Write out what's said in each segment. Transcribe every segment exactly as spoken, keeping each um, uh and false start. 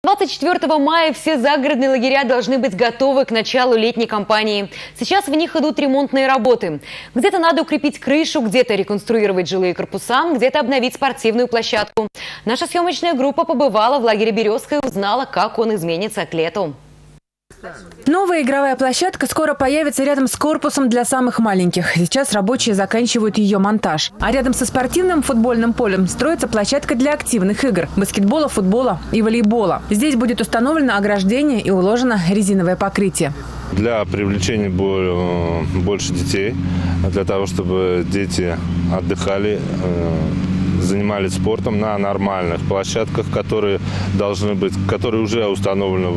двадцать четвёртого мая все загородные лагеря должны быть готовы к началу летней кампании. Сейчас в них идут ремонтные работы. Где-то надо укрепить крышу, где-то реконструировать жилые корпуса, где-то обновить спортивную площадку. Наша съемочная группа побывала в лагере «Березка» и узнала, как он изменится к лету. Новая игровая площадка скоро появится рядом с корпусом для самых маленьких. Сейчас рабочие заканчивают ее монтаж. А рядом со спортивным футбольным полем строится площадка для активных игр – баскетбола, футбола и волейбола. Здесь будет установлено ограждение и уложено резиновое покрытие. Для привлечения больше детей, для того, чтобы дети отдыхали, занимались спортом на нормальных площадках, которые должны быть, которые уже установлены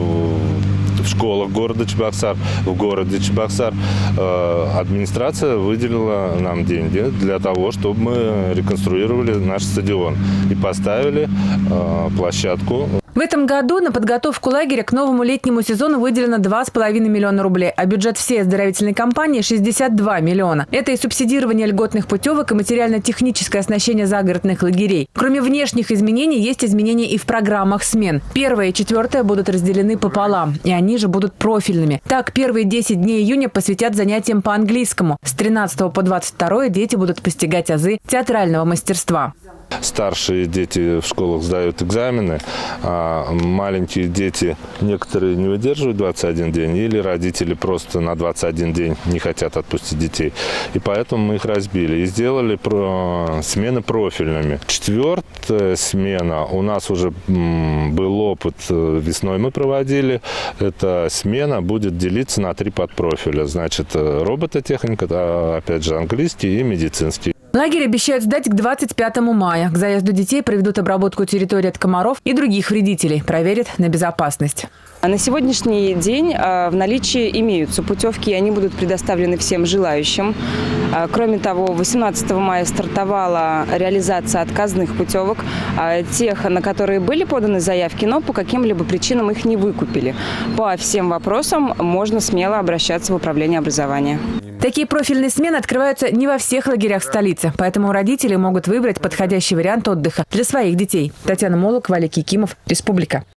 в школах города Чебоксар, в городе Чебоксар. Администрация выделила нам деньги для того, чтобы мы реконструировали наш стадион и поставили площадку. В этом году на подготовку лагеря к новому летнему сезону выделено два с половиной миллиона рублей, а бюджет всей оздоровительной кампании – шестьдесят два миллиона. Это и субсидирование льготных путевок, и материально-техническое оснащение загородных лагерей. Кроме внешних изменений, есть изменения и в программах смен. Первая и четвертая будут разделены пополам, и они же будут профильными. Так, первые десять дней июня посвятят занятиям по английскому. С тринадцатого по двадцать второе дети будут постигать азы театрального мастерства. Старшие дети в школах сдают экзамены, а маленькие дети, некоторые не выдерживают двадцать один день, или родители просто на двадцать один день не хотят отпустить детей. И поэтому мы их разбили и сделали про смены профильными. Четвертая смена, у нас уже был опыт, весной мы проводили. Эта смена будет делиться на три подпрофиля. Значит, робототехника, опять же, английский и медицинский. Лагерь обещают сдать к двадцать пятому мая. К заезду детей проведут обработку территории от комаров и других вредителей. Проверят на безопасность. На сегодняшний день в наличии имеются путевки, и они будут предоставлены всем желающим. Кроме того, восемнадцатого мая стартовала реализация отказных путевок, тех, на которые были поданы заявки, но по каким-либо причинам их не выкупили. По всем вопросам можно смело обращаться в управление образования. Такие профильные смены открываются не во всех лагерях столицы, поэтому родители могут выбрать подходящий вариант отдыха для своих детей. Татьяна Молок, Валик Якимов, Республика.